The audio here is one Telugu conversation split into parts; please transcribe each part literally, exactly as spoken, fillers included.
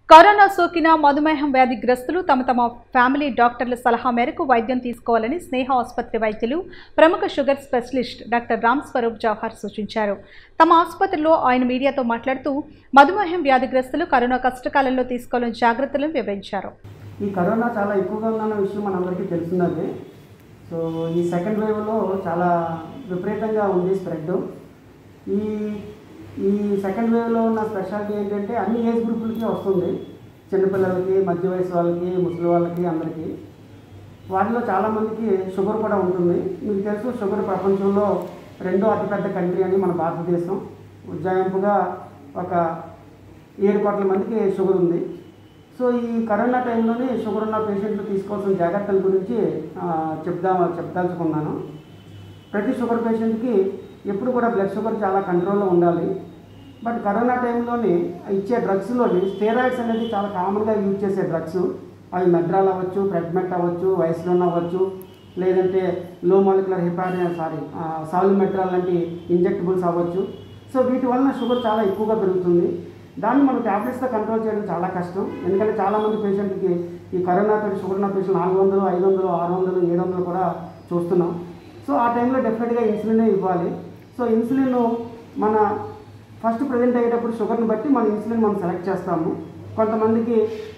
కరోనా సోకిన మధుమేహం వ్యాధిగ్రస్తులు తమ తమ ఫ్యామిలీ డాక్టర్ల సలహా మేరకు వైద్యం తీసుకోవాలని స్నేహ ఆసుపత్రి వైద్యులు ప్రముఖ sugar specialist doctor Ram Swaroop Jawahar సూచించారు. తమ ఆసుపత్రిలో ఆయన మీడియాతో మాట్లాడుతూ మధుమేహం వ్యాధిగ్రస్తులు కరోనా కష్టకాలంలో తీసుకోవాలని జాగ్రత్తలను వివరించారు. ఈ కరోనా చాలా ఎక్కువగా ఉన్న విషయం మనందరికీ తెలుసున్నది. సో ఈ సెకండ్ వేవ్లో చాలా విపరీతంగా ఉంది స్ప్రెడ్. ఈ ఈ సెకండ్ వేవ్లో ఉన్న స్పెషాలిటీ ఏంటంటే అన్ని ఏజ్ గ్రూపులకి వస్తుంది. చిన్నపిల్లలకి, మధ్య వయసు వాళ్ళకి, ముసలి వాళ్ళకి, అందరికీ. వాటిలో చాలామందికి షుగర్ కూడా ఉంటుంది. మీకు తెలుసు, షుగర్ ప్రపంచంలో రెండో అతిపెద్ద కంట్రీ అని మన భారతదేశం. ఉజ్జాయింపుగా ఒక ఏడు కోట్ల మందికి షుగర్ ఉంది. సో ఈ కరోనా టైంలోనే షుగర్ ఉన్న పేషెంట్లు తీసుకోవాల్సిన జాగ్రత్తల గురించి చెప్దా చెప్దాల్చుకున్నాను. ప్రతి షుగర్ పేషెంట్కి ఎప్పుడు కూడా బ్లడ్ షుగర్ చాలా కంట్రోల్లో ఉండాలి. బట్ కరోనా టైంలోని ఇచ్చే డ్రగ్స్లోని స్టెరాయిడ్స్ అనేది చాలా కామన్గా యూజ్ చేసే డ్రగ్స్. అవి మెడ్రాల్ అవ్వచ్చు, ప్రెగ్మెట్ అవ్వచ్చు, వైస్లోన్ అవ్వచ్చు, లేదంటే లో మాలిక్యులర్ హెపారిన్ సారీ సాల్యుమెట్రాల్ లాంటి ఇంజెక్టబుల్స్ అవ్వచ్చు. సో వీటి వలన షుగర్ చాలా ఎక్కువగా పెరుగుతుంది. దాన్ని మనం ట్యాబ్లెట్స్తో కంట్రోల్ చేయడం చాలా కష్టం. ఎందుకంటే చాలామంది పేషెంట్కి ఈ కరోనాతో షుగర్ ఉన్న పేషెంట్ నాలుగు వందలు ఐదు వందలు ఆరు వందలు ఏడు వందలు కూడా చూస్తున్నాం. సో ఆ టైంలో డెఫినెట్గా ఇన్సులినే ఇవ్వాలి. సో ఇన్సులిన్ మన ఫస్ట్ ప్రజెంట్ అయ్యేటప్పుడు షుగర్ని బట్టి మన ఇన్సులిన్ మనం సెలెక్ట్ చేస్తాము. కొంతమందికి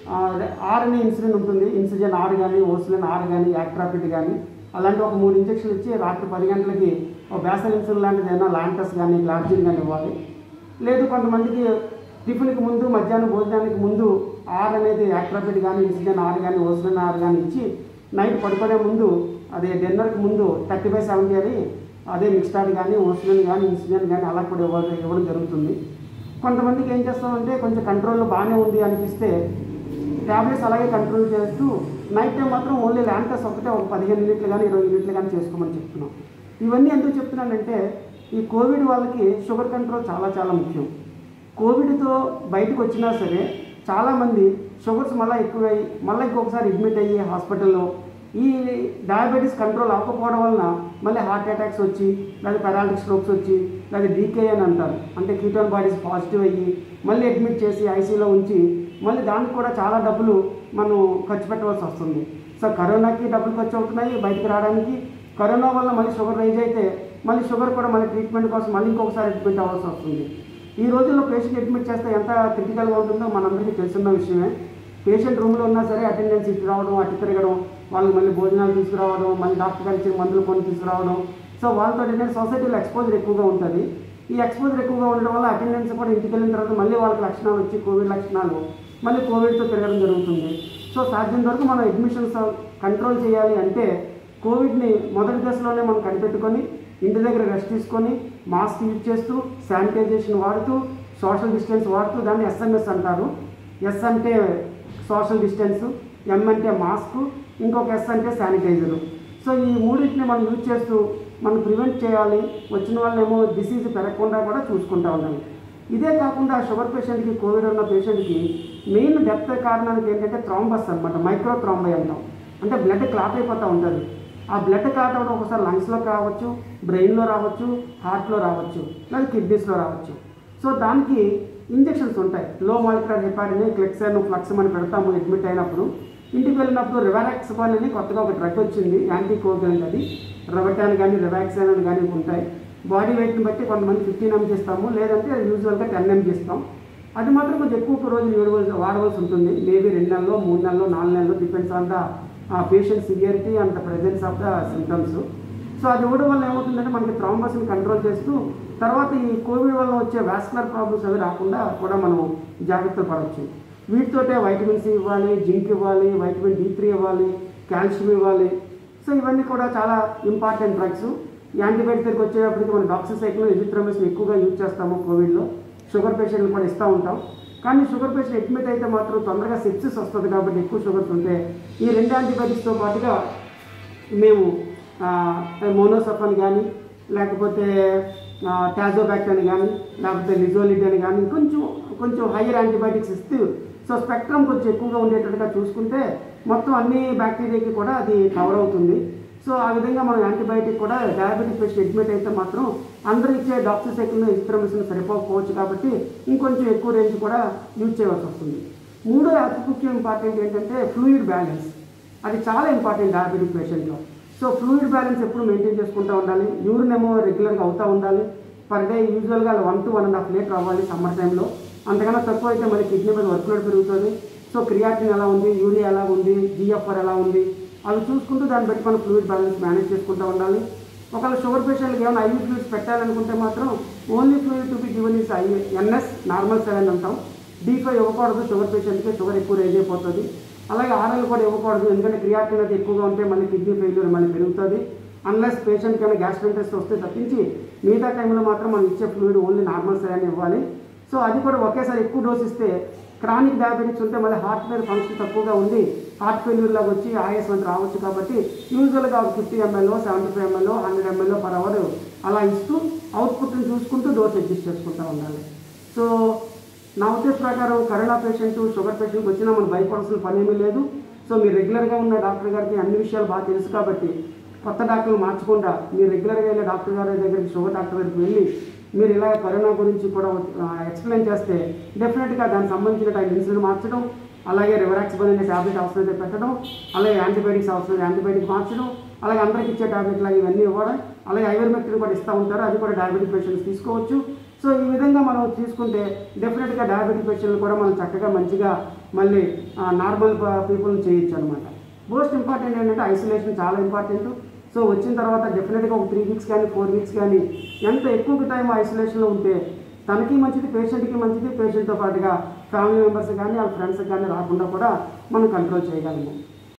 ఆర్ అనే ఇన్సులిన్ ఉంటుంది. ఇన్సులిన్ ఆర్ కానీ, ఓసులిన్ ఆర్ కానీ, యాక్ట్రాపిడ్ కానీ, అలాంటి ఒక మూడు ఇంజక్షన్లు ఇచ్చి రాత్రి పది గంటలకి ఒక బేసల్ ఇన్సులిన్ లాంటిది ఏదైనా లాంటస్ కానీ, గ్లార్జిన్ కానీ ఇవ్వాలి. లేదు కొంతమందికి టిఫిన్కి ముందు, మధ్యాహ్నం భోజనానికి ముందు ఆర్ అనేది యాక్ట్రాపిడ్ కానీ, ఇన్సులిన్ ఆర్ కానీ, ఓసులిన్ ఆర్ కానీ ఇచ్చి నైట్ పడుకునే ముందు అదే డిన్నర్కి ముందు థర్టీ బై సెవెంటీ అని అదే మిక్స్టాడ్ కానీ, ఓసులిన్ కానీ, ఇన్సులిన్ కానీ అలా కూడా ఇవ్వ ఇవ్వడం జరుగుతుంది. కొంతమందికి ఏం చేస్తామంటే కొంచెం కంట్రోల్లో బాగానే ఉంది అనిపిస్తే ట్యాబ్లెట్స్ అలాగే కంట్రోల్ చేస్తూ నైట్ టైం మాత్రం ఓన్లీ ల్యాంటస్ ఒకటే ఒక పదిహేను యూనిట్లు కానీ ఇరవై యూనిట్లు కానీ చేసుకోమని చెప్తున్నాం. ఇవన్నీ ఎందుకు చెప్తున్నానంటే ఈ కోవిడ్ వాళ్ళకి షుగర్ కంట్రోల్ చాలా చాలా ముఖ్యం. కోవిడ్తో బయటకు వచ్చినా సరే చాలామంది షుగర్స్ మళ్ళీ ఎక్కువై మళ్ళీ ఇంకొకసారి అడ్మిట్ అయ్యి హాస్పిటల్లో ఈ డయాబెటీస్ కంట్రోల్ అవ్వకపోవడం వలన మళ్ళీ హార్ట్ అటాక్స్ వచ్చి, లేదా పెరాలిటిక్ స్ట్రోక్స్ వచ్చి, లేదా డీకే అని అంటారు, అంటే కీటోన్ బాడీస్ పాజిటివ్ అయ్యి మళ్ళీ అడ్మిట్ చేసి ఐసీయూలో ఉంచి మళ్ళీ దానికి కూడా చాలా డబ్బులు మనం ఖర్చు పెట్టవలసి వస్తుంది. సో కరోనాకి డబ్బులు ఖర్చు అవుతున్నాయి బయటకు రావడానికి. కరోనా వల్ల మళ్ళీ షుగర్ రైజ్ అయితే మళ్ళీ షుగర్ కూడా మళ్ళీ ట్రీట్మెంట్ కోసం మళ్ళీ ఇంకొకసారి అడ్మిట్ అవ్వాల్సి వస్తుంది. ఈ రోజుల్లో పేషెంట్ అడ్మిట్ చేస్తే ఎంత క్రిటికల్గా ఉంటుందో మనందరికీ తెలుసున్న విషయమే. పేషెంట్ రూమ్లో ఉన్నా సరే అటెండెన్స్ ఇటు రావడం, అటు తిరగడం, వాళ్ళకి మళ్ళీ భోజనాలు తీసుకురావడం, మళ్ళీ డాక్టర్ గారు ఇచ్చిన మందులు కొన్ని తీసుకురావడం. సో వాళ్ళతో ఏంటంటే సొసైటీలో ఎక్స్పోజర్ ఎక్కువగా ఉంటుంది. ఈ ఎక్స్పోజర్ ఎక్కువగా ఉండడం వల్ల అటెండెన్స్ కూడా ఇంటికి వెళ్ళిన తర్వాత మళ్ళీ వాళ్ళకి లక్షణాలు వచ్చి కోవిడ్ లక్షణాలు మళ్ళీ కోవిడ్తో తిరగడం జరుగుతుంది. సో సాధ్యం వరకు మనం అడ్మిషన్స్ కంట్రోల్ చేయాలి అంటే కోవిడ్ని మొదటి దశలోనే మనం కనిపెట్టుకొని ఇంటి దగ్గర రెస్ట్ తీసుకొని మాస్క్ యూజ్ చేస్తూ, శానిటైజేషన్ వాడుతూ, సోషల్ డిస్టెన్స్ వాడుతూ, దాన్ని ఎస్ఎంఎస్ అంటారు. ఎస్ అంటే సోషల్ డిస్టెన్స్, ఎం అంటే మాస్క్, ఇంకొక ఎస్ అంటే శానిటైజరు. సో ఈ మూడింటిని మనం యూజ్ చేస్తూ మనం ప్రివెంట్ చేయాలి. వచ్చిన వాళ్ళేమో డిసీజ్ పెరగకుండా కూడా చూసుకుంటూ ఉండాలి. ఇదే కాకుండా షుగర్ పేషెంట్కి, కోవిడ్ ఉన్న పేషెంట్కి మెయిన్ డెత్ కారణానికి ఏంటంటే థ్రాంబస్ అనమాట. మైక్రో థ్రాంబై అంటాం. అంటే బ్లడ్ క్లాట్ అయిపోతూ ఉంటుంది. ఆ బ్లడ్ క్లాట్ అవ్వడం ఒకసారి లంగ్స్లోకి రావచ్చు, బ్రెయిన్లో రావచ్చు, హార్ట్లో రావచ్చు, లేదా కిడ్నీస్లో రావచ్చు. సో దానికి ఇంజెక్షన్స్ ఉంటాయి. లో మాలిక్యులర్ హెపారిన్, క్లెక్సాన్, ఫ్లక్సమ్ అని పెడతాము అడ్మిట్ అయినప్పుడు. ఇంటికి వెళ్ళినప్పుడు రివారాక్సిపాన్ అని కొత్తగా ఒక డ్రగ్ వచ్చింది, యాంటీ కోవిడ్. అది రెవటాన్ కానీ, రివాక్సాన్ అని కానీ ఉంటాయి. బాడీ వెయిట్ని బట్టి కొంతమంది ఫిఫ్టీన్ ఎంజీ ఇస్తాము, లేదంటే యూజువల్గా టెన్ ఎంజీ ఇస్తాం. అది మాత్రం కొంచెం ఎక్కువ రోజులు వాడవలసి వాడవలసి ఉంటుంది. మేబీ రెండు నెలల్లో, మూడు నెలల్లో, నాలుగు నెలల్లో, depends on the patient severity and the presence of the symptoms. So అది ఇవ్వడం వల్ల ఏమవుతుందంటే మనకి థ్రాంబస్ని కంట్రోల్ చేస్తూ తర్వాత ఈ కోవిడ్ వల్ల వచ్చే వాస్కులర్ ప్రాబ్లమ్స్ అవి రాకుండా కూడా మనం జాగ్రత్తలు పడవచ్చు. వీటితోటే వైటమిన్ సి ఇవ్వాలి, జింక్ ఇవ్వాలి, వైటమిన్ డి త్రీ ఇవ్వాలి, కాల్షియం ఇవ్వాలి. సో ఇవన్నీ కూడా చాలా ఇంపార్టెంట్ డ్రగ్స్. యాంటీబయాటిక్ దగ్గరికి వచ్చేటప్పటికి మనం డాక్సిసైక్లిన్, ఎజిథ్రోమిసిన్ ఎక్కువగా యూజ్ చేస్తాము కోవిడ్లో. షుగర్ పేషెంట్లు కూడా ఇస్తూ ఉంటాం. కానీ షుగర్ పేషెంట్ అడ్మిట్ అయితే మాత్రం తొందరగా సెప్సిస్ వస్తుంది కాబట్టి ఎక్కువ షుగర్స్ ఉంటే ఈ రెండు యాంటీబయాటిక్స్తో పాటుగా మేము మోనోసఫన్ కానీ, లేకపోతే టాజోబ్యాక్ట్ అని కానీ, లేకపోతే లిజోలిడ్ అని కానీ కొంచెం కొంచెం హైయర్ యాంటీబయాటిక్స్ ఇస్తూ సో స్పెక్ట్రమ్ కొంచెం ఎక్కువగా ఉండేటట్టుగా చూసుకుంటే మొత్తం అన్ని బ్యాక్టీరియాకి కూడా అది కవర్ అవుతుంది. సో ఆ విధంగా మనం యాంటీబయాటిక్ కూడా డయాబెటిక్ పేషెంట్ అడ్మిట్ అయితే మాత్రం అందరూ ఇచ్చే డాక్సిసైక్లిన్, ఎజిథ్రోమిసిన్ సరిపోకపోవచ్చు కాబట్టి ఇంకొంచెం ఎక్కువ రేంజ్ కూడా యూజ్ చేయవలసి వస్తుంది. మూడో అతి ముఖ్యం ఇంపార్టెంట్ ఏంటంటే ఫ్లూయిడ్ బ్యాలెన్స్. అది చాలా ఇంపార్టెంట్ డయాబెటిక్ పేషెంట్లో. సో ఫ్లూయిడ్ బ్యాలెన్స్ ఎప్పుడు మెయింటైన్ చేసుకుంటూ ఉండాలి. యూరిన్ ఏమో రెగ్యులర్గా అవుతూ ఉండాలి. పర్ డే యూజువల్గా one to one and half litre అవ్వాలి సమ్మర్ టైంలో. అంతకన్నా తక్కువ అయితే మళ్ళీ కిడ్నీ మీద వర్క్ లోడ్ పెరుగుతుంది. సో క్రియాటిన్ ఎలా ఉంది, యూరియా ఎలా ఉంది, జిఎఫ్ఆర్ ఎలా ఉంది, అవి చూసుకుంటూ దాన్ని బట్టి మనం ఫ్లూయిడ్ బ్యాలెన్స్ మేనేజ్ చేసుకుంటూ ఉండాలి. ఒకవేళ షుగర్ పేషెంట్కి ఏమైనా ఐవీ ఫ్లూయిడ్స్ పెట్టాలనుకుంటే మాత్రం only fluid to be given is I NS normal seven అంటాం. డీ ఫైవ్ ఇవ్వకూడదు షుగర్ పేషెంట్కి, షుగర్ ఎక్కువ రేజ్ అయిపోతుంది. అలాగే ఆర్ఎల్ కూడా ఇవ్వకూడదు, ఎందుకంటే క్రియాటిన్ అది ఎక్కువగా ఉంటే మళ్ళీ కిడ్నీ ఫెయిల్యూర్ మళ్ళీ పెరుగుతుంది. అన్లెస్ పేషెంట్ కన్నా గ్యాస్ట్రైటిస్ వస్తే తప్పించి మిగతా టైంలో మాత్రం మనం ఇచ్చే ఫ్లూయిడ్ ఓన్లీ నార్మల్ సెవెన్ ఇవ్వాలి. సో అది కూడా ఒకేసారి ఎక్కువ డోస్ ఇస్తే క్రానిక్ డయాబెటిక్స్ ఉంటే మళ్ళీ హార్ట్ మీద ఫంక్షన్ తక్కువగా ఉంది, హార్ట్ ఫెయిల్యూర్ లాగా వచ్చి ఆయాసం అంతా రావచ్చు. కాబట్టి యూజువల్గా ఒక fifty ML seventy five ML hundred ML per hour అలా ఇస్తూ అవుట్పుట్ని చూసుకుంటూ డోస్ అడ్జస్ట్ చేసుకుంటూ ఉండాలి. సో నా ఉద్దేశం ప్రకారం కరోనా పేషెంట్ షుగర్ పేషెంట్కి వచ్చినా మనం భయపడాల్సిన పని ఏమీ లేదు. సో మీరు రెగ్యులర్గా ఉన్న డాక్టర్ గారికి అన్ని విషయాలు బాగా తెలుసు కాబట్టి కొత్త డాక్టర్లు మార్చకుండా మీరు రెగ్యులర్గా వెళ్ళే డాక్టర్ గారి దగ్గరికి షుగర్ డాక్టర్ దగ్గరికి వెళ్ళి మీరు ఇలా కరోనా గురించి కూడా ఎక్స్ప్లెయిన్ చేస్తే డెఫినెట్గా దానికి సంబంధించిన టైం ఇన్సులిన్ మార్చడం, అలాగే రివరాక్సిబన్ అనే ట్యాబ్లెట్ అవసరమైతే పెట్టడం, అలాగే యాంటీబయాటిక్స్ అవసరం యాంటీబయాటిక్ మార్చడం, అలాగే అందరికి ఇచ్చే ట్యాబ్లెట్లు ఇవన్నీ ఇవ్వడం, అలాగే ఐవర్మెక్టిన్ కూడా ఇస్తూ ఉంటారు, అది కూడా డయాబెటిక్ పేషెంట్స్ తీసుకోవచ్చు. సో ఈ విధంగా మనం తీసుకుంటే డెఫినెట్గా డయాబెటిక్ పేషెంట్లు కూడా మనం చక్కగా మంచిగా మళ్ళీ నార్మల్ పీపుల్ని చేయొచ్చు అనమాట. మోస్ట్ ఇంపార్టెంట్ ఏంటంటే ఐసోలేషన్ చాలా ఇంపార్టెంట్. సో వచ్చిన తర్వాత డెఫినెట్గా ఒక త్రీ వీక్స్ కానీ ఫోర్ వీక్స్ కానీ ఎంత ఎక్కువ టైం ఐసోలేషన్లో ఉంటే తనకి మంచిది, పేషెంట్కి మంచిది, పేషెంట్తో పాటుగా ఫ్యామిలీ మెంబర్స్ కానీ వాళ్ళ ఫ్రెండ్స్కి కానీ రాకుండా కూడా మనం కంట్రోల్ చేయగలము.